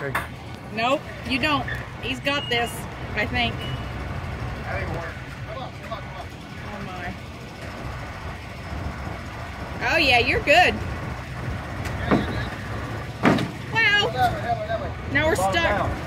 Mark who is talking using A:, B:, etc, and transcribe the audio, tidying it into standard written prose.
A: Okay.
B: Nope, you don't. He's got this, I think.
A: That ain't work. Come on, come on, come on.
B: Oh my. Oh yeah, you're good.
A: Yeah, you're good.
B: Wow.
A: That way, that way, that way.
B: Now we're
A: Bottom
B: stuck.
A: down.